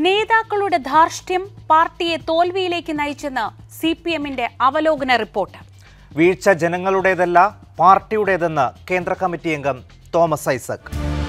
നേതാക്കളുടെ ധാർഷ്ട്യം പാർട്ടിയെ തോൽവിയിലേക്ക് നയിച്ചെന്ന് സിപിഎമ്മിന്റെ അവലോകന റിപ്പോർട്ട്. വീഴ്ച ജനങ്ങളുടേതല്ല പാർട്ടിയുടേതെന്ന് കേന്ദ്ര കമ്മിറ്റി അംഗം തോമസ് ഐസക്.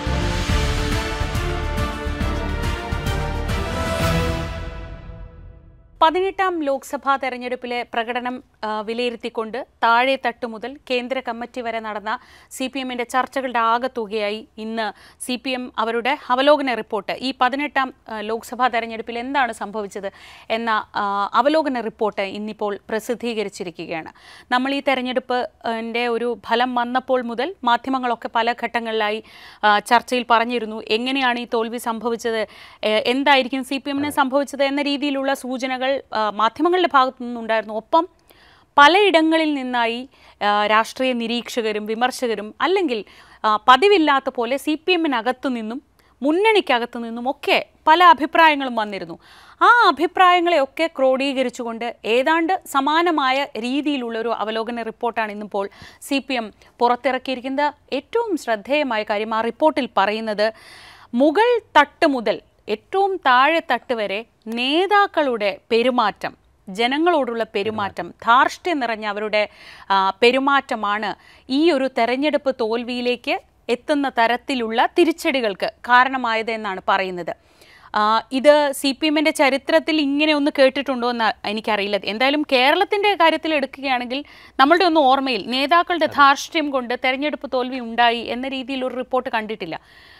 പതിനെട്ടാം ലോക്സഭാ തെരഞ്ഞെടുപ്പിലെ പ്രകടനം വിലയിരുത്തിക്കൊണ്ട് താഴെ തട്ട് മുതൽ കേന്ദ്ര കമ്മിറ്റി വരെ നടന്ന സിപിഎമ്മിന്റെ ചർച്ചകളുടെ ആകെത്തുകയായി ഇന്ന് സിപിഎം അവരുടെ അവലോകന റിപ്പോർട്ട്, ഈ 18ാം ലോക്സഭാ തെരഞ്ഞെടുപ്പിൽ എന്താണ് സംഭവിച്ചത് എന്ന അവലോകന റിപ്പോർട്ട് ഇന്നിപ്പോൾ പ്രസിദ്ധീകരിച്ചിരിക്കുകയാണ്. നമ്മൾ ഈ തെരഞ്ഞെടുപ്പിൻ്റെ ഒരു ഫലം വന്നപ്പോൾ മുതൽ മാധ്യമങ്ങളൊക്കെ പല ഘട്ടങ്ങളിലായി ചർച്ചയിൽ പറഞ്ഞിരുന്നു എങ്ങനെയാണ് ഈ തോൽവി സംഭവിച്ചത്, എന്തായിരിക്കും സിപിഎമ്മിന് സംഭവിച്ചത് എന്ന രീതിയിലുള്ള സൂചനകൾ മാധ്യമങ്ങളുടെ ഭാഗത്തു നിന്നുണ്ടായിരുന്നു. ഒപ്പം പലയിടങ്ങളിൽ നിന്നായി രാഷ്ട്രീയ നിരീക്ഷകരും വിമർശകരും അല്ലെങ്കിൽ പതിവില്ലാത്ത പോലെ സിപിഎമ്മിനകത്തു നിന്നും മുന്നണിക്കകത്തു നിന്നും ഒക്കെ പല അഭിപ്രായങ്ങളും വന്നിരുന്നു. ആ അഭിപ്രായങ്ങളെയൊക്കെ ക്രോഡീകരിച്ചുകൊണ്ട് ഏതാണ്ട് സമാനമായ രീതിയിലുള്ളൊരു അവലോകന റിപ്പോർട്ടാണ് ഇന്നിപ്പോൾ സിപിഎം പുറത്തിറക്കിയിരിക്കുന്നത്. ഏറ്റവും ശ്രദ്ധേയമായ കാര്യം ആ റിപ്പോർട്ടിൽ പറയുന്നത്, മുകൾ തട്ട് മുതൽ ഏറ്റവും താഴെ തട്ട് വരെ നേതാക്കളുടെ പെരുമാറ്റം, ജനങ്ങളോടുള്ള പെരുമാറ്റം, ധാർഷ്ട്യം നിറഞ്ഞ അവരുടെ പെരുമാറ്റമാണ് ഈ ഒരു തെരഞ്ഞെടുപ്പ് തോൽവിയിലേക്ക് എത്തുന്ന തരത്തിലുള്ള തിരിച്ചടികൾക്ക് കാരണമായത് എന്നാണ് പറയുന്നത്. ഇത് സിപിഎമ്മിൻ്റെ ചരിത്രത്തിൽ ഇങ്ങനെ ഒന്ന് കേട്ടിട്ടുണ്ടോ എന്ന് എനിക്കറിയില്ല. എന്തായാലും കേരളത്തിൻ്റെ കാര്യത്തിൽ എടുക്കുകയാണെങ്കിൽ നമ്മളുടെ ഒന്നും ഓർമ്മയിൽ നേതാക്കളുടെ ധാർഷ്ട്യം കൊണ്ട് തെരഞ്ഞെടുപ്പ് തോൽവി ഉണ്ടായി എന്ന രീതിയിലൊരു റിപ്പോർട്ട് കണ്ടിട്ടില്ല.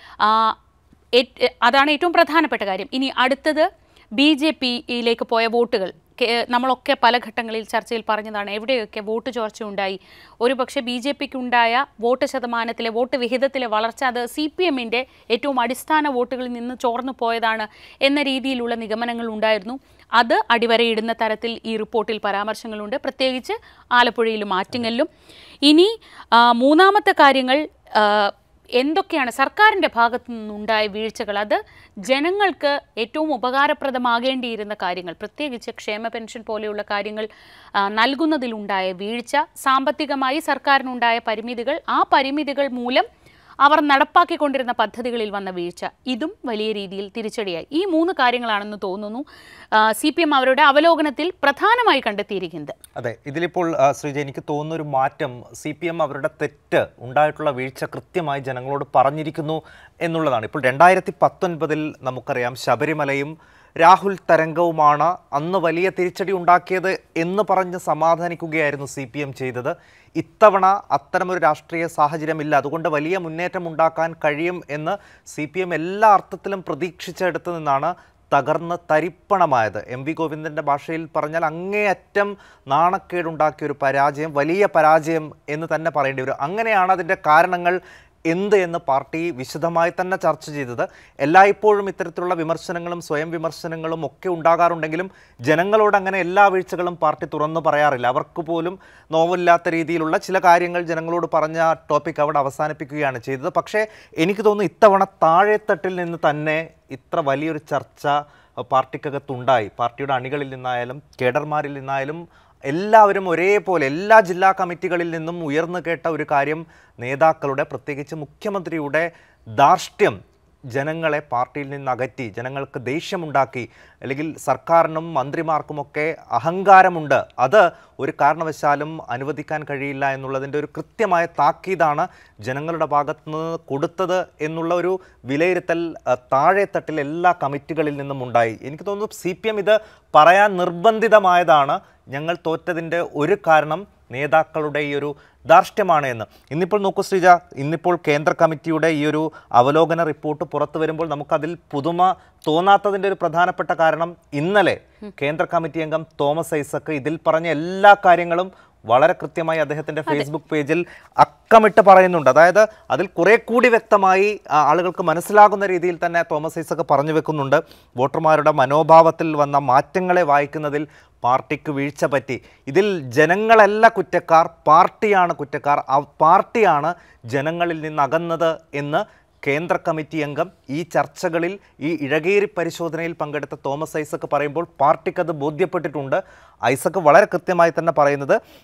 അതാണ് ഏറ്റവും പ്രധാനപ്പെട്ട കാര്യം. ഇനി അടുത്തത് BJPയിലേക്ക് പോയ വോട്ടുകൾ. നമ്മളൊക്കെ പല ഘട്ടങ്ങളിൽ ചർച്ചയിൽ പറഞ്ഞതാണ് എവിടെയൊക്കെ വോട്ട് ചോർച്ച ഉണ്ടായി. ഒരുപക്ഷെ BJPക്കുണ്ടായ വോട്ട് ശതമാനത്തിലെ വോട്ട് വിഹിതത്തിലെ വളർച്ച അത് സിപിഎമ്മിൻ്റെ ഏറ്റവും അടിസ്ഥാന വോട്ടുകളിൽ നിന്ന് ചോർന്നു പോയതാണ് എന്ന രീതിയിലുള്ള നിഗമനങ്ങൾ ഉണ്ടായിരുന്നു. അത് അടിവരയിടുന്ന തരത്തിൽ ഈ റിപ്പോർട്ടിൽ പരാമർശങ്ങളുണ്ട്, പ്രത്യേകിച്ച് ആലപ്പുഴയിലും ആറ്റിങ്ങലിലും. ഇനി മൂന്നാമത്തെ കാര്യങ്ങൾ എന്തൊക്കെയാണ് സർക്കാരിൻ്റെ ഭാഗത്തു നിന്നുണ്ടായ വീഴ്ചകൾ, അത് ജനങ്ങൾക്ക് ഏറ്റവും ഉപകാരപ്രദമാകേണ്ടിയിരുന്ന കാര്യങ്ങൾ, പ്രത്യേകിച്ച് ക്ഷേമ പെൻഷൻ പോലെയുള്ള കാര്യങ്ങൾ നൽകുന്നതിലുണ്ടായ വീഴ്ച, സാമ്പത്തികമായി സർക്കാരിനുണ്ടായ പരിമിതികൾ, ആ പരിമിതികൾ മൂലം അവർ നടപ്പാക്കിക്കൊണ്ടിരുന്ന പദ്ധതികളിൽ വന്ന വീഴ്ച, ഇതും വലിയ രീതിയിൽ തിരിച്ചടിയായി. ഈ മൂന്ന് കാര്യങ്ങളാണെന്ന് തോന്നുന്നു സിപിഎം അവരുടെ അവലോകനത്തിൽ പ്രധാനമായി കണ്ടെത്തിയിരിക്കുന്നത്. അതെ, ഇതിലിപ്പോൾ ശ്രീജ എനിക്ക് തോന്നുന്നൊരു മാറ്റം, സിപിഎം അവരുടെ തെറ്റ്, ഉണ്ടായിട്ടുള്ള വീഴ്ച കൃത്യമായി ജനങ്ങളോട് പറഞ്ഞിരിക്കുന്നു എന്നുള്ളതാണ്. ഇപ്പോൾ 2019 നമുക്കറിയാം ശബരിമലയും രാഹുൽ തരംഗവുമാണ് അന്ന് വലിയ തിരിച്ചടി ഉണ്ടാക്കിയത് എന്ന് പറഞ്ഞ് സമാധാനിക്കുകയായിരുന്നു സിപിഎം ചെയ്തത്. ഇത്തവണ അത്തരമൊരു രാഷ്ട്രീയ സാഹചര്യമില്ല, അതുകൊണ്ട് വലിയ മുന്നേറ്റം ഉണ്ടാക്കാൻ കഴിയും എന്ന് സിപിഎം എല്ലാ അർത്ഥത്തിലും പ്രതീക്ഷിച്ചെടുത്തു നിന്നാണ് തകർന്ന് തരിപ്പണമായത്. MV ഗോവിന്ദൻ്റെ ഭാഷയിൽ പറഞ്ഞാൽ അങ്ങേയറ്റം നാണക്കേടുണ്ടാക്കിയ ഒരു പരാജയം, വലിയ പരാജയം എന്ന് തന്നെ പറയേണ്ടി വരും. അങ്ങനെയാണ് അതിൻ്റെ കാരണങ്ങൾ എന്ത് എന്ന് പാർട്ടി വിശദമായി തന്നെ ചർച്ച ചെയ്തത്. എല്ലായ്പ്പോഴും ഇത്തരത്തിലുള്ള വിമർശനങ്ങളും സ്വയം വിമർശനങ്ങളും ഒക്കെ ഉണ്ടാകാറുണ്ടെങ്കിലും ജനങ്ങളോട് അങ്ങനെ എല്ലാ വീഴ്ചകളും പാർട്ടി തുറന്നു പറയാറില്ല. അവർക്ക് പോലും നോവില്ലാത്ത രീതിയിലുള്ള ചില കാര്യങ്ങൾ ജനങ്ങളോട് പറഞ്ഞ ടോപ്പിക് അവിടെ അവസാനിപ്പിക്കുകയാണ് ചെയ്തത്. പക്ഷേ എനിക്ക് തോന്നുന്നു ഇത്തവണ താഴെത്തട്ടിൽ നിന്ന് തന്നെ ഇത്ര വലിയൊരു ചർച്ച പാർട്ടിക്കകത്തുണ്ടായി. പാർട്ടിയുടെ അണികളിൽ നിന്നായാലും കേഡർമാരിൽ നിന്നായാലും എല്ലാവരും ഒരേപോലെ എല്ലാ ജില്ലാ കമ്മിറ്റികളിൽ നിന്നും ഉയർന്നു കേട്ട ഒരു കാര്യം, നേതാക്കളുടെ പ്രത്യേകിച്ച് മുഖ്യമന്ത്രിയുടെ ധാർഷ്ട്യം ജനങ്ങളെ പാർട്ടിയിൽ നിന്ന് അകറ്റി, ജനങ്ങൾക്ക് ദേഷ്യമുണ്ടാക്കി, അല്ലെങ്കിൽ സർക്കാരിനും മന്ത്രിമാർക്കുമൊക്കെ അഹങ്കാരമുണ്ട്, അത് ഒരു കാരണവശാലും അനുവദിക്കാൻ കഴിയില്ല എന്നുള്ളതിൻ്റെ ഒരു കൃത്യമായ താക്കീതാണ് ജനങ്ങളുടെ ഭാഗത്തുനിന്ന് കൊടുത്തത് എന്നുള്ള ഒരു വിലയിരുത്തൽ താഴെത്തട്ടിൽ എല്ലാ കമ്മിറ്റികളിൽ നിന്നും ഉണ്ടായി. എനിക്ക് തോന്നുന്നു സിപിഎം ഇത് പറയാൻ നിർബന്ധിതമായതാണ്. ഞങ്ങൾ തോറ്റതിൻ്റെ ഒരു കാരണം നേതാക്കളുടെ ഈ ഒരു ധാർഷ്ട്യമാണ് എന്ന്. ഇന്നിപ്പോൾ നോക്കൂ ശ്രീജ, ഇന്നിപ്പോൾ കേന്ദ്ര കമ്മിറ്റിയുടെ ഈ ഒരു അവലോകന റിപ്പോർട്ട് പുറത്തു വരുമ്പോൾ നമുക്കതിൽ പുതുമ തോന്നാത്തതിൻ്റെ ഒരു പ്രധാനപ്പെട്ട കാരണം, ഇന്നലെ കേന്ദ്ര കമ്മിറ്റി അംഗം തോമസ് ഐസക് ഇതിൽ പറഞ്ഞ എല്ലാ കാര്യങ്ങളും വളരെ കൃത്യമായി അദ്ദേഹത്തിൻ്റെ ഫേസ്ബുക്ക് പേജിൽ അക്കമിട്ട് പറയുന്നുണ്ട്. അതായത് അതിൽ കുറെ കൂടി വ്യക്തമായി ആളുകൾക്ക് മനസ്സിലാകുന്ന രീതിയിൽ തന്നെ തോമസ് ഐസക് പറഞ്ഞു വെക്കുന്നുണ്ട്. വോട്ടർമാരുടെ മനോഭാവത്തിൽ വന്ന മാറ്റങ്ങളെ വായിക്കുന്നതിൽ പാർട്ടിക്ക് വീഴ്ച പറ്റി. ഇതിൽ ജനങ്ങളല്ല കുറ്റക്കാർ, പാർട്ടിയാണ് കുറ്റക്കാർ, ആ പാർട്ടിയാണ് ജനങ്ങളിൽ നിന്ന് അകന്നത് എന്ന് കേന്ദ്ര കമ്മിറ്റി അംഗം ഈ ചർച്ചകളിൽ, ഈ ഇഴകേരി പരിശോധനയിൽ പങ്കെടുത്ത തോമസ് ഐസക് പറയുമ്പോൾ പാർട്ടിക്കത് ബോധ്യപ്പെട്ടിട്ടുണ്ട്. ഐസക് വളരെ കൃത്യമായി തന്നെ പറയുന്നത്,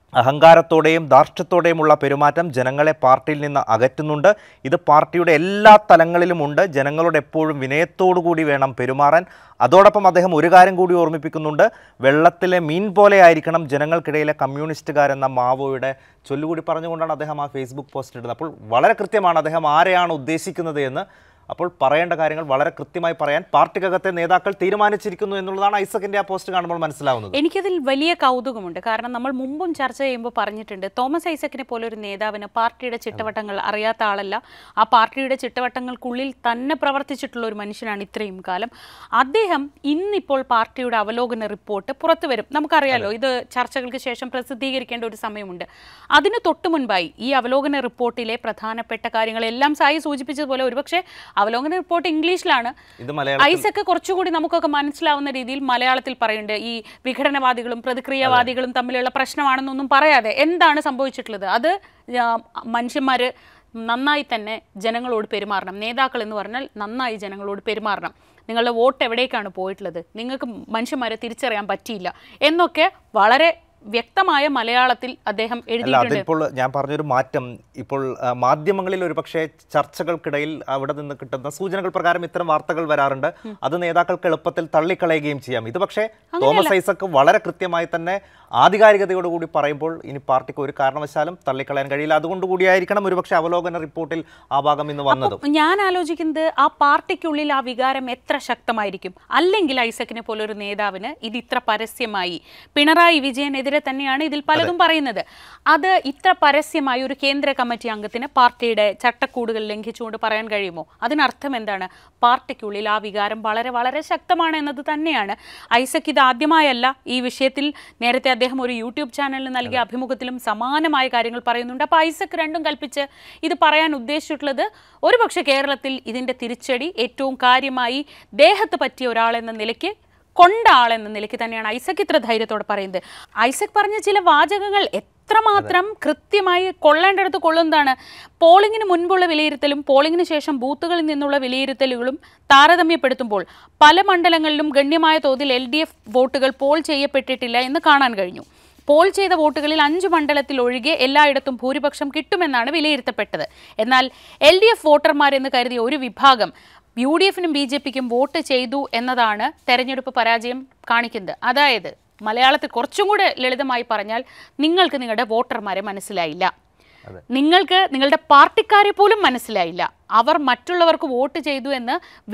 അഹങ്കാരത്തോടെയും ധാർഷ്ട്യത്തോടെയുമുള്ള പെരുമാറ്റം ജനങ്ങളെ പാർട്ടിയിൽ നിന്ന് അകറ്റുന്നുണ്ട്. ഇത് പാർട്ടിയുടെ എല്ലാ തലങ്ങളിലുമുണ്ട്. ജനങ്ങളോട് എപ്പോഴും വിനയത്തോടു കൂടി വേണം പെരുമാറാൻ. അതോടൊപ്പം അദ്ദേഹം ഒരു കാര്യം കൂടി ഓർമ്മിപ്പിക്കുന്നുണ്ട്. വെള്ളത്തിലെ മീൻ പോലെ ആയിരിക്കണം ജനങ്ങൾക്കിടയിലെ കമ്മ്യൂണിസ്റ്റുകാരെന്ന മാവോയുടെ ചൊല്ലുകൂടി പറഞ്ഞുകൊണ്ടാണ് അദ്ദേഹം ആ ഫേസ്ബുക്ക് പോസ്റ്റ് ഇടുന്നത്. അപ്പോൾ വളരെ കൃത്യമാണ് അദ്ദേഹം ആരെയാണ് ഉദ്ദേശിക്കുന്നത് എന്ന്. അപ്പോൾ പറയേണ്ട കാര്യങ്ങൾ വളരെ കൃത്യമായി പറയാൻ പാർട്ടിക്കകത്തെ നേതാക്കൾ തീരുമാനിച്ചിരിക്കുന്നു എന്നുള്ളതാണ് ഐസക്കിന്റെ ആ പോസ്റ്റ് കാണുമ്പോൾ മനസ്സിലാവുന്നത്. എനിക്കതിൽ വലിയ കൗതുകമുണ്ട്. കാരണം നമ്മൾ മുമ്പും ചർച്ച ചെയ്യുമ്പോൾ പറഞ്ഞിട്ടുണ്ട്, തോമസ് ഐസക്കിനെ പോലെ ഒരു നേതാവിന് പാർട്ടിയുടെ ചിട്ടവട്ടങ്ങൾ അറിയാത്ത ആളല്ല. ആ പാർട്ടിയുടെ ചിട്ടവട്ടങ്ങൾക്കുള്ളിൽ തന്നെ പ്രവർത്തിച്ചിട്ടുള്ള ഒരു മനുഷ്യനാണ് ഇത്രയും കാലം. അദ്ദേഹം ഇന്നിപ്പോൾ പാർട്ടിയുടെ അവലോകന റിപ്പോർട്ട് പുറത്തു വരും. നമുക്കറിയാലോ, ഇത് ചർച്ചകൾക്ക് ശേഷം പ്രസിദ്ധീകരിക്കേണ്ട ഒരു സമയമുണ്ട്. അതിന് തൊട്ടു മുൻപായി ഈ അവലോകന റിപ്പോർട്ടിലെ പ്രധാനപ്പെട്ട കാര്യങ്ങളെല്ലാം സായി സൂചിപ്പിച്ചതുപോലെ ഒരുപക്ഷെ അവലോകന റിപ്പോർട്ട് ഇംഗ്ലീഷിലാണ്. ഐസക്ക് കുറച്ചുകൂടി നമുക്കൊക്കെ മനസ്സിലാവുന്ന രീതിയിൽ മലയാളത്തിൽ പറയുന്നുണ്ട്. ഈ വിഘടനവാദികളും പ്രതിക്രിയാവാദികളും തമ്മിലുള്ള പ്രശ്നമാണെന്നൊന്നും പറയാതെ എന്താണ് സംഭവിച്ചിട്ടുള്ളത്, അത് മനുഷ്യന്മാർ നന്നായി തന്നെ ജനങ്ങളോട് പെരുമാറണം. നേതാക്കൾ എന്ന് പറഞ്ഞാൽ നന്നായി ജനങ്ങളോട് പെരുമാറണം. നിങ്ങളുടെ വോട്ട് എവിടേക്കാണ് പോയിട്ടുള്ളത്, നിങ്ങൾക്ക് മനുഷ്യന്മാരെ തിരിച്ചറിയാൻ പറ്റിയില്ല എന്നൊക്കെ വളരെ വ്യക്തമായ മലയാളത്തിൽ അദ്ദേഹം എഴുതിയിട്ടുണ്ട്. അതിപ്പോൾ ഞാൻ പറഞ്ഞൊരു മാറ്റം ഇപ്പോൾ മാധ്യമങ്ങളിൽ ഒരു പക്ഷേ ചർച്ചകൾക്കിടയിൽ അവിടെ നിന്ന് കിട്ടുന്ന സൂചനകൾ പ്രകാരം ഇത്തരം വാർത്തകൾ വരാറുണ്ട്. അത് നേതാക്കൾക്ക് എളുപ്പത്തിൽ തള്ളിക്കളയുകയും ചെയ്യാം. ഇത് പക്ഷേ തോമസ് ഐസക്ക് വളരെ കൃത്യമായി തന്നെ ആധികാരികതയോടുകൂടി പറയുമ്പോൾ ഇനി പാർട്ടിക്ക് ഒരു കാരണവശാലും തള്ളിക്കളയാൻ കഴിയില്ല. അതുകൊണ്ടുകൂടിയായിരിക്കണം ഒരുപക്ഷെ അവലോകന റിപ്പോർട്ടിൽ ആ ഭാഗം ഇന്ന് വന്നത്. ഞാൻ ആലോചിക്കുന്നത് ആ പാർട്ടിക്കുള്ളിൽ ആ വികാരം എത്ര ശക്തമായിരിക്കും. അല്ലെങ്കിൽ ഐസക്കിനെ പോലൊരു നേതാവിന് ഇത് ഇത്ര പരസ്യമായി, പിണറായി വിജയനെതിരെ തന്നെയാണ് ഇതിൽ പലതും പറയുന്നത്, അത് ഇത്ര പരസ്യമായി ഒരു കേന്ദ്ര കമ്മിറ്റി അംഗത്തിന് പാർട്ടിയുടെ ചട്ടക്കൂടുകൾ ലംഘിച്ചുകൊണ്ട് പറയാൻ കഴിയുമോ? അതിനർത്ഥം എന്താണ്? പാർട്ടിക്കുള്ളിൽ ആ വികാരം വളരെ വളരെ ശക്തമാണ് എന്നത് തന്നെയാണ്. ഐസക്ക് ഇത് ആദ്യമായല്ല. ഈ വിഷയത്തിൽ നേരത്തെ അദ്ദേഹം ഒരു യൂട്യൂബ് ചാനലിന് നൽകിയ അഭിമുഖത്തിലും സമാനമായ കാര്യങ്ങൾ പറയുന്നുണ്ട്. അപ്പോൾ ഐസക്ക് രണ്ടും കൽപ്പിച്ച് ഇത് പറയാൻ ഉദ്ദേശിച്ചിട്ടുള്ളത് ഒരുപക്ഷെ കേരളത്തിൽ ഇതിൻ്റെ തിരിച്ചടി ഏറ്റവും കാര്യമായി ദേഹത്ത് പറ്റിയ ഒരാളെന്ന നിലയ്ക്ക്, കൊണ്ട ആളെന്ന നിലയ്ക്ക് തന്നെയാണ് ഐസക്ക് ഇത്ര ധൈര്യത്തോടെ പറയുന്നത്. ഐസക്ക് പറഞ്ഞ ചില വാചകങ്ങൾ എത്രമാത്രം കൃത്യമായി കൊള്ളേണ്ടടുത്ത് കൊള്ളുന്നതാണ്. പോളിംഗിന് മുൻപുള്ള വിലയിരുത്തലും പോളിംഗിന് ശേഷം ബൂത്തുകളിൽ നിന്നുള്ള വിലയിരുത്തലുകളും താരതമ്യപ്പെടുത്തുമ്പോൾ പല മണ്ഡലങ്ങളിലും ഗണ്യമായ തോതിൽ LDF വോട്ടുകൾ പോൾ ചെയ്യപ്പെട്ടിട്ടില്ല എന്ന് കാണാൻ കഴിഞ്ഞു. പോൾ ചെയ്ത വോട്ടുകളിൽ 5 മണ്ഡലത്തിൽ ഒഴികെ എല്ലായിടത്തും ഭൂരിപക്ഷം കിട്ടുമെന്നാണ് വിലയിരുത്തപ്പെട്ടത്. എന്നാൽ LDF വോട്ടർമാരെന്ന് കരുതിയ ഒരു വിഭാഗം UDFനും BJPക്കും വോട്ട് ചെയ്തു എന്നതാണ് തെരഞ്ഞെടുപ്പ് പരാജയം കാണിക്കുന്നത്. അതായത് മലയാളത്തിൽ കുറച്ചും കൂടെ ലളിതമായി പറഞ്ഞാൽ, നിങ്ങൾക്ക് നിങ്ങളുടെ വോട്ടർമാരെ മനസ്സിലായില്ല, നിങ്ങൾക്ക് നിങ്ങളുടെ പാർട്ടിക്കാരെ പോലും മനസ്സിലായില്ല. അവർ മറ്റുള്ളവർക്ക് വോട്ട് ചെയ്തു എന്ന്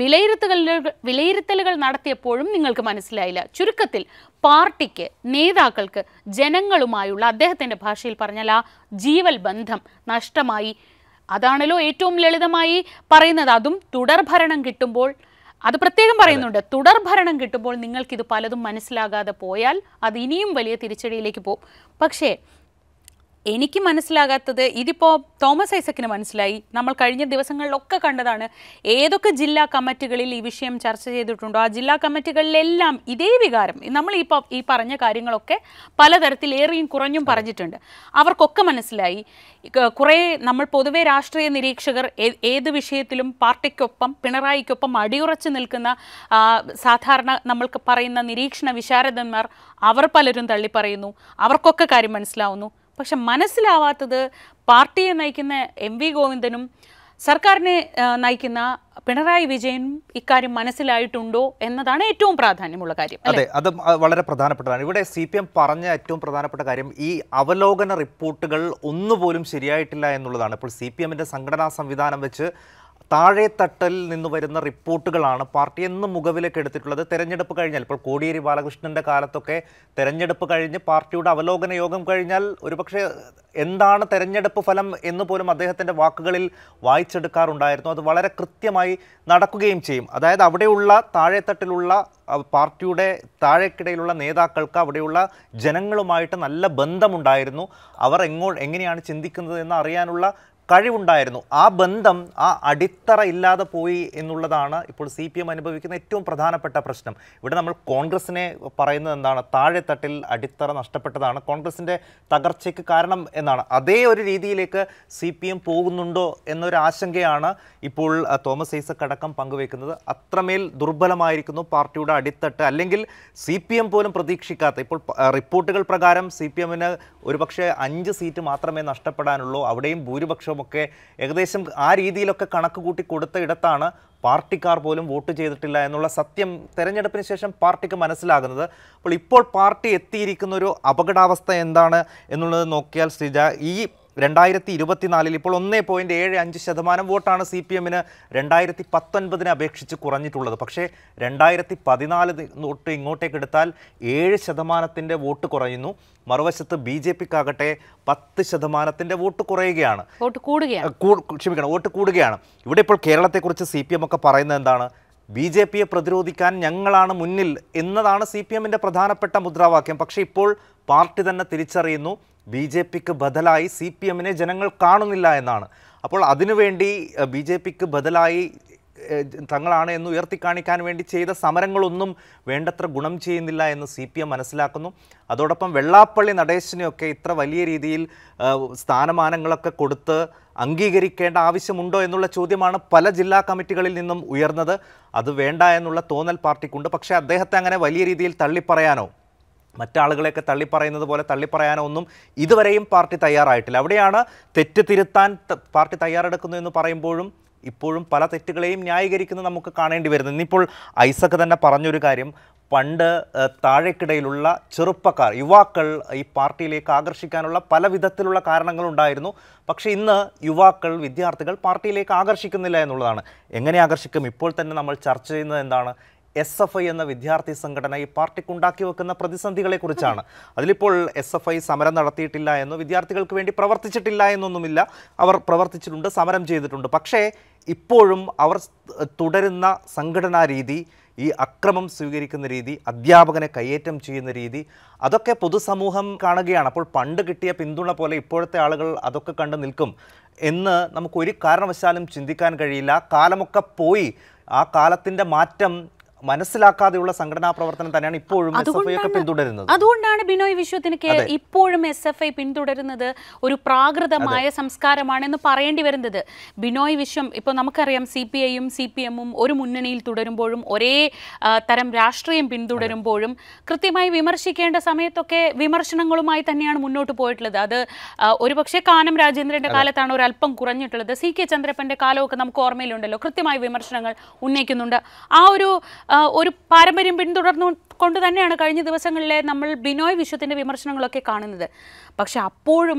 വിലയിരുത്തലുകൾ നടത്തിയപ്പോഴും നിങ്ങൾക്ക് മനസ്സിലായില്ല. ചുരുക്കത്തിൽ പാർട്ടിക്ക്, നേതാക്കൾക്ക് ജനങ്ങളുമായുള്ള, അദ്ദേഹത്തിൻ്റെ ഭാഷയിൽ പറഞ്ഞാൽ ആ ജീവൽ ബന്ധം നഷ്ടമായി. അതാണല്ലോ ഏറ്റവും ലളിതമായി പറയുന്നത്. അതും തുടർഭരണം കിട്ടുമ്പോൾ, അത് പ്രത്യേകം പറയുന്നുണ്ട്, തുടർഭരണം കിട്ടുമ്പോൾ നിങ്ങൾക്കിത് പലതും മനസ്സിലാകാതെ പോയാൽ അത് ഇനിയും വലിയ തിരിച്ചടിയിലേക്ക് പോകും. പക്ഷേ എനിക്ക് മനസ്സിലാകാത്തത്, ഇതിപ്പോൾ തോമസ് ഐസക്കിന് മനസ്സിലായി, നമ്മൾ കഴിഞ്ഞ ദിവസങ്ങളിലൊക്കെ കണ്ടതാണ്. ഏതൊക്കെ ജില്ലാ കമ്മിറ്റികളിൽ ഈ വിഷയം ചർച്ച ചെയ്തിട്ടുണ്ടോ ആ ജില്ലാ കമ്മിറ്റികളിലെല്ലാം ഇതേ വികാരം, നമ്മൾ ഈ പറഞ്ഞ കാര്യങ്ങളൊക്കെ പലതരത്തിൽ ഏറിയും കുറഞ്ഞും പറഞ്ഞിട്ടുണ്ട്. അവർക്കൊക്കെ മനസ്സിലായി. കുറേ നമ്മൾ പൊതുവെ രാഷ്ട്രീയ നിരീക്ഷകർ ഏത് വിഷയത്തിലും പാർട്ടിക്കൊപ്പം, പിണറായിക്കൊപ്പം അടിയുറച്ച് നിൽക്കുന്ന സാധാരണ നമ്മൾക്ക് പറയുന്ന നിരീക്ഷണ വിശാരദന്മാർ, അവർ പലരും തള്ളിപ്പറയുന്നു. അവർക്കൊക്കെ കാര്യം മനസ്സിലാവുന്നു. പക്ഷെ മനസ്സിലാവാത്തത് പാർട്ടിയെ നയിക്കുന്ന MV ഗോവിന്ദനും സർക്കാരിനെ നയിക്കുന്ന പിണറായി വിജയനും ഇക്കാര്യം മനസ്സിലായിട്ടുണ്ടോ എന്നതാണ് ഏറ്റവും പ്രാധാന്യമുള്ള കാര്യം. അതെ, അത് വളരെ പ്രധാനപ്പെട്ടതാണ്. ഇവിടെ CPM പറഞ്ഞ ഏറ്റവും പ്രധാനപ്പെട്ട കാര്യം ഈ അവലോകന റിപ്പോർട്ടുകൾ ഒന്നുപോലും ശരിയായിട്ടില്ല എന്നുള്ളതാണ്. ഇപ്പോൾ CPMന്റെ സംഘടനാ സംവിധാനം വെച്ച് താഴെത്തട്ടിൽ നിന്ന് വരുന്ന റിപ്പോർട്ടുകളാണ് പാർട്ടി എന്നും മുഖവിലേക്ക് എടുത്തിട്ടുള്ളത്. തെരഞ്ഞെടുപ്പ് കഴിഞ്ഞാൽ, ഇപ്പോൾ കോടിയേരി ബാലകൃഷ്ണൻ്റെ കാലത്തൊക്കെ തെരഞ്ഞെടുപ്പ് കഴിഞ്ഞ് പാർട്ടിയുടെ അവലോകന യോഗം കഴിഞ്ഞാൽ ഒരുപക്ഷെ എന്താണ് തെരഞ്ഞെടുപ്പ് ഫലം എന്ന് പോലും അദ്ദേഹത്തിൻ്റെ വാക്കുകളിൽ വായിച്ചെടുക്കാറുണ്ടായിരുന്നു. അത് വളരെ കൃത്യമായി നടക്കുകയും ചെയ്യും. അതായത് അവിടെയുള്ള താഴെത്തട്ടിലുള്ള പാർട്ടിയുടെ താഴേക്കിടയിലുള്ള നേതാക്കൾക്ക് അവിടെയുള്ള ജനങ്ങളുമായിട്ട് നല്ല ബന്ധമുണ്ടായിരുന്നു. അവർ എങ്ങനെയാണ് ചിന്തിക്കുന്നത് എന്ന് അറിയാനുള്ള കഴിവുണ്ടായിരുന്നു. ആ ബന്ധം, ആ അടിത്തറ ഇല്ലാതെ പോയി എന്നുള്ളതാണ് ഇപ്പോൾ CPM അനുഭവിക്കുന്ന ഏറ്റവും പ്രധാനപ്പെട്ട പ്രശ്നം. ഇവിടെ നമ്മൾ കോൺഗ്രസിനെ പറയുന്നത് എന്താണ്? താഴെത്തട്ടിൽ അടിത്തറ നഷ്ടപ്പെട്ടതാണ് കോൺഗ്രസിൻ്റെ തകർച്ചയ്ക്ക് കാരണം എന്നാണ്. അതേ ഒരു രീതിയിലേക്ക് CPM പോകുന്നുണ്ടോ എന്നൊരു ആശങ്കയാണ് ഇപ്പോൾ തോമസ് ഐസക് അടക്കം പങ്കുവെക്കുന്നത്. അത്രമേൽ ദുർബലമായിരിക്കുന്നു പാർട്ടിയുടെ അടിത്തട്ട്. അല്ലെങ്കിൽ CPM പോലും പ്രതീക്ഷിക്കാത്ത, ഇപ്പോൾ റിപ്പോർട്ടുകൾ പ്രകാരം CPM-ന് ഒരുപക്ഷെ 5 സീറ്റ് മാത്രമേ നഷ്ടപ്പെടാനുള്ളൂ. അവിടെയും ഭൂരിപക്ഷമൊക്കെ ഏകദേശം ആ രീതിയിലൊക്കെ കണക്ക് കൂട്ടി കൊടുത്ത ഇടത്താണ് പാർട്ടിക്കാർ പോലും വോട്ട് ചെയ്തിട്ടില്ല എന്നുള്ള സത്യം തെരഞ്ഞെടുപ്പിന് ശേഷം പാർട്ടിക്ക് മനസ്സിലാകുന്നത്. അപ്പോൾ ഇപ്പോൾ പാർട്ടി എത്തിയിരിക്കുന്ന ഒരു അപകടാവസ്ഥ എന്താണ് എന്നുള്ളത് നോക്കിയാൽ ശ്രീജ, ഈ 2024 ഇപ്പോൾ 1.75% വോട്ടാണ് CPM-ന് 2019 അപേക്ഷിച്ച് കുറഞ്ഞിട്ടുള്ളത്. പക്ഷേ 2014 തൊട്ട് ഇങ്ങോട്ടേക്ക് എടുത്താൽ 7% വോട്ട് കുറയുന്നു. മറുവശത്ത് BJP-ക്കാകട്ടെ 10% വോട്ട് കുറയുകയാണ്, വോട്ട് കൂടുകയാണ്. ഇവിടെ ഇപ്പോൾ കേരളത്തെക്കുറിച്ച് CPM ഒക്കെ പറയുന്നത് എന്താണ്? BJP-യെ പ്രതിരോധിക്കാൻ ഞങ്ങളാണ് മുന്നിൽ എന്നതാണ് CPM-ന്റെ പ്രധാനപ്പെട്ട മുദ്രാവാക്യം. പക്ഷേ ഇപ്പോൾ പാർട്ടി തന്നെ തിരിച്ചറിയുന്നു BJP-ക്ക് ബദലായി CPM-നെ ജനങ്ങൾ കാണുന്നില്ല എന്നാണ്. അപ്പോൾ അതിനുവേണ്ടി BJP-ക്ക് ബദലായി തങ്ങളാണ് എന്ന് ഉയർത്തിക്കാണിക്കാൻ വേണ്ടി ചെയ്ത സമരങ്ങളൊന്നും വേണ്ടത്ര ഗുണം ചെയ്യുന്നില്ല എന്ന് CPM മനസ്സിലാക്കുന്നു. അതോടൊപ്പം വെള്ളാപ്പള്ളി നടേശനെയൊക്കെ ഇത്ര വലിയ രീതിയിൽ സ്ഥാനമാനങ്ങളൊക്കെ കൊടുത്ത് അംഗീകരിക്കേണ്ട ആവശ്യമുണ്ടോ എന്നുള്ള ചോദ്യമാണ് പല ജില്ലാ കമ്മിറ്റികളിൽ നിന്നും ഉയർന്നത്. അത് വേണ്ട എന്നുള്ള തോന്നൽ പാർട്ടിക്കുണ്ട്. പക്ഷേ അദ്ദേഹത്തെ അങ്ങനെ വലിയ രീതിയിൽ തള്ളിപ്പറയാനോ മറ്റാളുകളെയൊക്കെ തള്ളിപ്പറയുന്നത് പോലെ തള്ളിപ്പറയാനോ ഒന്നും ഇതുവരെയും പാർട്ടി തയ്യാറായിട്ടില്ല. അവിടെയാണ് തെറ്റ് തിരുത്താൻ പാർട്ടി തയ്യാറെടുക്കുന്നു എന്ന് പറയുമ്പോഴും ഇപ്പോഴും പല തെറ്റുകളെയും ന്യായീകരിക്കുന്നത് നമുക്ക് കാണേണ്ടി വരുന്നത്. ഇന്നിപ്പോൾ ഐസക് തന്നെ പറഞ്ഞൊരു കാര്യം, പണ്ട് താഴേക്കിടയിലുള്ള ചെറുപ്പക്കാർ, യുവാക്കൾ ഈ പാർട്ടിയിലേക്ക് ആകർഷിക്കാനുള്ള പല വിധത്തിലുള്ള കാരണങ്ങളുണ്ടായിരുന്നു. പക്ഷേ ഇന്ന് യുവാക്കൾ, വിദ്യാർത്ഥികൾ പാർട്ടിയിലേക്ക് ആകർഷിക്കുന്നില്ല എന്നുള്ളതാണ്. എങ്ങനെ ആകർഷിക്കും? ഇപ്പോൾ തന്നെ നമ്മൾ ചർച്ച ചെയ്യുന്നത് എന്താണ്? SFI എന്ന വിദ്യാർത്ഥി സംഘടന ഈ പാർട്ടിക്ക് ഉണ്ടാക്കി വെക്കുന്ന പ്രതിസന്ധികളെക്കുറിച്ചാണ്. അതിലിപ്പോൾ SFI സമരം നടത്തിയിട്ടില്ല എന്നോ വിദ്യാർത്ഥികൾക്ക് വേണ്ടി പ്രവർത്തിച്ചിട്ടില്ല എന്നൊന്നുമില്ല. അവർ പ്രവർത്തിച്ചിട്ടുണ്ട്, സമരം ചെയ്തിട്ടുണ്ട്. പക്ഷേ ഇപ്പോഴും അവർ തുടരുന്ന സംഘടനാ രീതി, ഈ അക്രമം സ്വീകരിക്കുന്ന രീതി, അധ്യാപകനെ കയ്യേറ്റം ചെയ്യുന്ന രീതി, അതൊക്കെ പൊതുസമൂഹം കാണുകയാണ്. അപ്പോൾ പണ്ട് കിട്ടിയ പിന്തുണ പോലെ ഇപ്പോഴത്തെ ആളുകൾ അതൊക്കെ കണ്ടു നിൽക്കും എന്ന് നമുക്കൊരു കാരണവശാലും ചിന്തിക്കാൻ കഴിയില്ല. കാലമൊക്കെ പോയി. ആ കാലത്തിൻ്റെ മാറ്റം മനസ്സിലാക്കാതെയുള്ള സംഘടനാ പ്രവർത്തനം തന്നെയാണ് ഇപ്പോഴും SFI ഒക്കെ പിന്തുടരുന്നത്. അതുകൊണ്ടാണ് ബിനോയ് വിശ്വത്തിന് ഇപ്പോഴും SFI പിന്തുടരുന്നത് ഒരു പ്രാകൃതമായ സംസ്കാരമാണെന്ന് പറയേണ്ടി വരുന്നത്. ബിനോയ് വിശ്വം, ഇപ്പോൾ നമുക്കറിയാം CPI-യും CPM-ഉം ഒരു മുന്നണിയിൽ തുടരുമ്പോഴും ഒരേ തരം രാഷ്ട്രീയം പിന്തുടരുമ്പോഴും കൃത്യമായി വിമർശിക്കേണ്ട സമയത്തൊക്കെ വിമർശനങ്ങളുമായി തന്നെയാണ് മുന്നോട്ട് പോയിട്ടുള്ളത്. അത് ഒരുപക്ഷെ കാനം രാജേന്ദ്രന്റെ കാലത്താണ് ഒരല്പം കുറഞ്ഞിട്ടുള്ളത്. CK ചന്ദ്രപ്പന്റെ കാലമൊക്കെ നമുക്ക് ഓർമ്മയിലുണ്ടല്ലോ, കൃത്യമായി വിമർശനങ്ങൾ ഉന്നയിക്കുന്നുണ്ട്. ആ ഒരു പാരമ്പര്യം പിന്തുടർന്നു കൊണ്ട് തന്നെയാണ് കഴിഞ്ഞ ദിവസങ്ങളിലെ നമ്മൾ ബിനോയ് വിശ്വത്തിൻ്റെ വിമർശനങ്ങളൊക്കെ കാണുന്നത്. പക്ഷെ അപ്പോഴും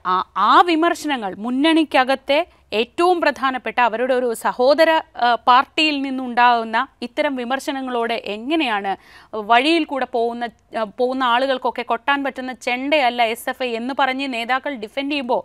ആ വിമർശനങ്ങൾ മുന്നണിക്കകത്തെ ഏറ്റവും പ്രധാനപ്പെട്ട അവരുടെ ഒരു സഹോദര പാർട്ടിയിൽ നിന്നുണ്ടാകുന്ന ഇത്തരം വിമർശനങ്ങളോട് എങ്ങനെയാണ് വഴിയിൽ കൂടെ പോകുന്ന ആളുകൾക്കൊക്കെ കൊട്ടാൻ പറ്റുന്ന ചെണ്ടയല്ല SFI എന്ന് പറഞ്ഞ് നേതാക്കൾ ഡിഫെൻഡ് ചെയ്യുമ്പോൾ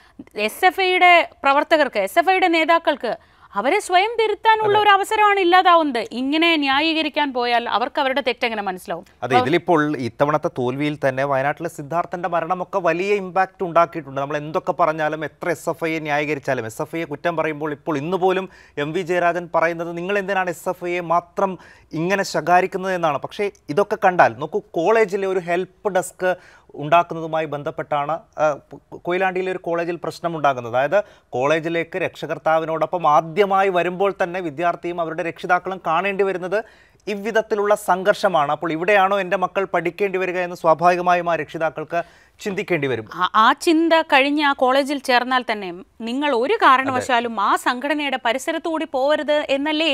SFIയുടെ പ്രവർത്തകർക്ക്, SFIയുടെ നേതാക്കൾക്ക് അവരെ സ്വയം തിരുത്താനുള്ള ഒരു അവസരമാണ് ഇല്ലാതാവുന്നത്. ഇങ്ങനെ ന്യായീകരിക്കാൻ പോയാൽ അവർക്ക് അവരുടെ തെറ്റെങ്ങനെ മനസ്സിലാവും? അതെ, ഇതിലിപ്പോൾ ഇത്തവണത്തെ തോൽവിയിൽ തന്നെ വയനാട്ടിലെ സിദ്ധാർത്ഥന്റെ മരണമൊക്കെ വലിയ ഇമ്പാക്റ്റ് ഉണ്ടാക്കിയിട്ടുണ്ട്. നമ്മൾ എന്തൊക്കെ പറഞ്ഞാലും, എത്ര SFIയെ ന്യായീകരിച്ചാലും, SFIയെ കുറ്റം പറയുമ്പോൾ ഇപ്പോൾ ഇന്ന് പോലും MV ജയരാജൻ പറയുന്നത് നിങ്ങൾ എന്തിനാണ് SFIയെ മാത്രം ഇങ്ങനെ ശകാരിക്കുന്നത് എന്നാണ്. പക്ഷേ ഇതൊക്കെ കണ്ടാൽ നോക്കൂ, കോളേജിലെ ഒരു ഹെൽപ്പ് ഡെസ്ക് ഉണ്ടാക്കുന്നതുമായി ബന്ധപ്പെട്ടാണ് കൊയിലാണ്ടിയിലെ ഒരു കോളേജിൽ പ്രശ്നമുണ്ടാകുന്നത്. അതായത് കോളേജിലേക്ക് രക്ഷകർത്താവിനോടൊപ്പം ആദ്യമായി വരുമ്പോൾ തന്നെ വിദ്യാർത്ഥിയും അവരുടെ രക്ഷിതാക്കളും കാണേണ്ടി വരുന്നത് ഇவ்விധത്തിലുള്ള സംഘർഷമാണ്. അപ്പോൾ ഇവിടെയാണോ എൻ്റെ മക്കൾ പഠിക്കേണ്ടി വരിക എന്ന് സ്വാഭാവികമായും ആ രക്ഷിതാക്കൾക്ക് ചിന്തിക്കേണ്ടി വരും. ആ ചിന്ത കഴിഞ്ഞ് ആ കോളേജിൽ ചേർന്നാൽ തന്നെ നിങ്ങൾ ഒരു കാരണവശാലും ആ സംഘടനയുടെ പരിസരത്തുകൂടി പോകരുത് എന്നല്ലേ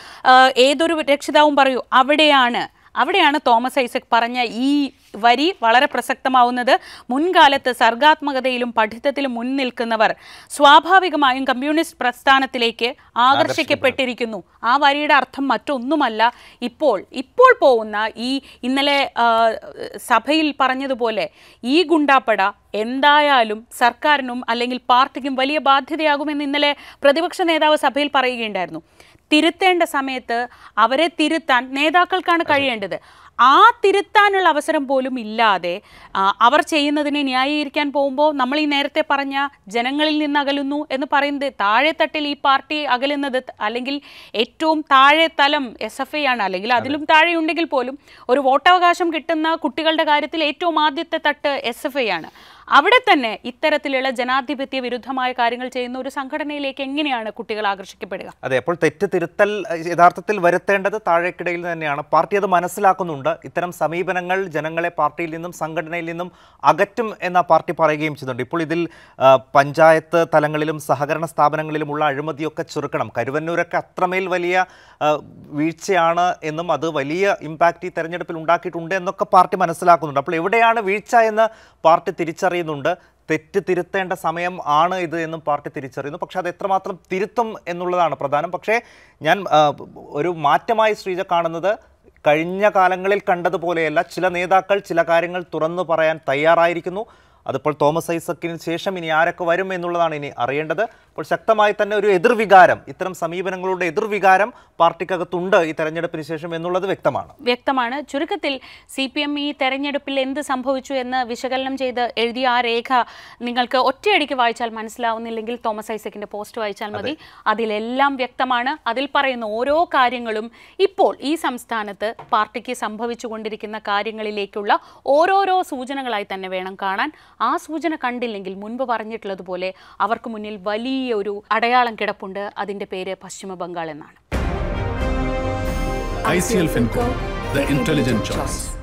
ഏതൊരു രക്ഷിതാവും പറയൂ. അവിടെയാണ് തോമസ് ഐസക് പറഞ്ഞ ഈ വരി വളരെ പ്രസക്തമാവുന്നത്. മുൻകാലത്ത് സർഗാത്മകതയിലും പഠിത്തത്തിലും മുൻനിൽക്കുന്നവർ സ്വാഭാവികമായും കമ്മ്യൂണിസ്റ്റ് പ്രസ്ഥാനത്തിലേക്ക് ആകർഷിക്കപ്പെട്ടിരിക്കുന്നു. ആ വരിയുടെ അർത്ഥം മറ്റൊന്നുമല്ല. ഇപ്പോൾ പോകുന്ന ഇന്നലെ സഭയിൽ പറഞ്ഞതുപോലെ ഈ ഗുണ്ടാപ്പട എന്തായാലും സർക്കാരിനും അല്ലെങ്കിൽ പാർട്ടിക്കും വലിയ ബാധ്യതയാകുമെന്ന് ഇന്നലെ പ്രതിപക്ഷ നേതാവ് സഭയിൽ പറയുകയുണ്ടായിരുന്നു. തിരുത്തേണ്ട സമയത്ത് അവരെ തിരുത്താൻ നേതാക്കൾക്കാണ് കഴിയേണ്ടത്. ആ തിരുത്താനുള്ള അവസരം പോലും ഇല്ലാതെ അവർ ചെയ്യുന്നതിനെ ന്യായീകരിക്കാൻ പോകുമ്പോൾ നമ്മൾ ഈ നേരത്തെ പറഞ്ഞ ജനങ്ങളിൽ നിന്ന് അകലുന്നു എന്ന് പറയുന്നത് താഴെത്തട്ടിൽ ഈ പാർട്ടി അകലുന്നത് അല്ലെങ്കിൽ ഏറ്റവും താഴെ തലം SFI ആണ്, അല്ലെങ്കിൽ അതിലും താഴെയുണ്ടെങ്കിൽ പോലും ഒരു വോട്ടവകാശം കിട്ടുന്ന കുട്ടികളുടെ കാര്യത്തിൽ ഏറ്റവും ആദ്യത്തെ തട്ട് SFI ആണ്. അവിടെ തന്നെ ഇത്തരത്തിലുള്ള ജനാധിപത്യ വിരുദ്ധമായ കാര്യങ്ങൾ ചെയ്യുന്ന ഒരു സംഘടനയിലേക്ക് എങ്ങനെയാണ് കുട്ടികൾ ആകർഷിക്കപ്പെടുക? അതെ, അപ്പോൾ തെറ്റ് തിരുത്തൽ യഥാർത്ഥത്തിൽ വരുത്തേണ്ടത് താഴേക്കിടയിൽ തന്നെയാണ്. പാർട്ടി അത് മനസ്സിലാക്കുന്നുണ്ട്. ഇത്തരം സമീപനങ്ങൾ ജനങ്ങളെ പാർട്ടിയിൽ നിന്നും സംഘടനയിൽ നിന്നും അകറ്റും എന്ന പാർട്ടി പറയുകയും ചെയ്യുന്നുണ്ട്. ഇപ്പോൾ ഇതിൽ പഞ്ചായത്ത് തലങ്ങളിലും സഹകരണ സ്ഥാപനങ്ങളിലുമുള്ള അഴിമതിയൊക്കെ ചെറുക്കണം. കരുവന്നൂരൊക്കെ അത്രമേൽ വലിയ വീഴ്ചയാണ് എന്നും അത് വലിയ ഇമ്പാക്റ്റ് ഈ തെരഞ്ഞെടുപ്പിൽ ഉണ്ടാക്കിയിട്ടുണ്ട് എന്നൊക്കെ പാർട്ടി മനസ്സിലാക്കുന്നുണ്ട്. അപ്പോൾ എവിടെയാണ് വീഴ്ച എന്ന് പാർട്ടി തിരിച്ചറിയുന്നുണ്ട്. തെറ്റ് തിരുത്തേണ്ട സമയം ആണ് ഇത് എന്നും പാർട്ടി തിരിച്ചറിയുന്നു. പക്ഷെ അത് എത്രമാത്രം തിരുത്തും എന്നുള്ളതാണ് പ്രധാനം. പക്ഷേ ഞാൻ ഒരു മാറ്റമായി ശ്രീജ കാണുന്നത് കഴിഞ്ഞ കാലങ്ങളിൽ കണ്ടതുപോലെയല്ല. ചില നേതാക്കൾ ചില കാര്യങ്ങൾ തുറന്നു പറയാൻ തയ്യാറായിരിക്കുന്നു. അതിപ്പോൾ തോമസ് ഐസക്കിന് ശേഷം ഇനി ആരൊക്കെ വരും എന്നുള്ളതാണ് ഇനി അറിയേണ്ടത്. അപ്പോൾ ശക്തമായി തന്നെ ഒരു എതിർവികാരം, ഇത്തരം സമീപനങ്ങളുടെ എതിർവികാരം പാർട്ടിക്കകത്തുണ്ട് ഈ തെരഞ്ഞെടുപ്പിന് ശേഷം എന്നുള്ളത് വ്യക്തമാണ്. ചുരുക്കത്തിൽ CPM ഈ തെരഞ്ഞെടുപ്പിൽ എന്ത് സംഭവിച്ചു എന്ന് വിശകലനം ചെയ്ത് എഴുതിയ ആ രേഖ നിങ്ങൾക്ക് ഒറ്റയടിക്ക് വായിച്ചാൽ മനസ്സിലാവുന്നില്ലെങ്കിൽ തോമസ് ഐസക്കിന്റെ പോസ്റ്റ് വായിച്ചാൽ മതി. അതിലെല്ലാം വ്യക്തമാണ്. അതിൽ പറയുന്ന ഓരോ കാര്യങ്ങളും ഇപ്പോൾ ഈ സംസ്ഥാനത്ത് പാർട്ടിക്ക് സംഭവിച്ചുകൊണ്ടിരിക്കുന്ന കാര്യങ്ങളിലേക്കുള്ള ഓരോരോ സൂചനകളായി തന്നെ വേണം കാണാൻ. ആ സൂചന കണ്ടില്ലെങ്കിൽ മുൻപ് പറഞ്ഞിട്ടുള്ളതുപോലെ അവർക്ക് മുന്നിൽ വലിയ ഒരു അടയാളം കിടപ്പുണ്ട്. അതിന്റെ പേര് പശ്ചിമ ബംഗാൾ എന്നാണ്. ICL Finco, the intelligent choice.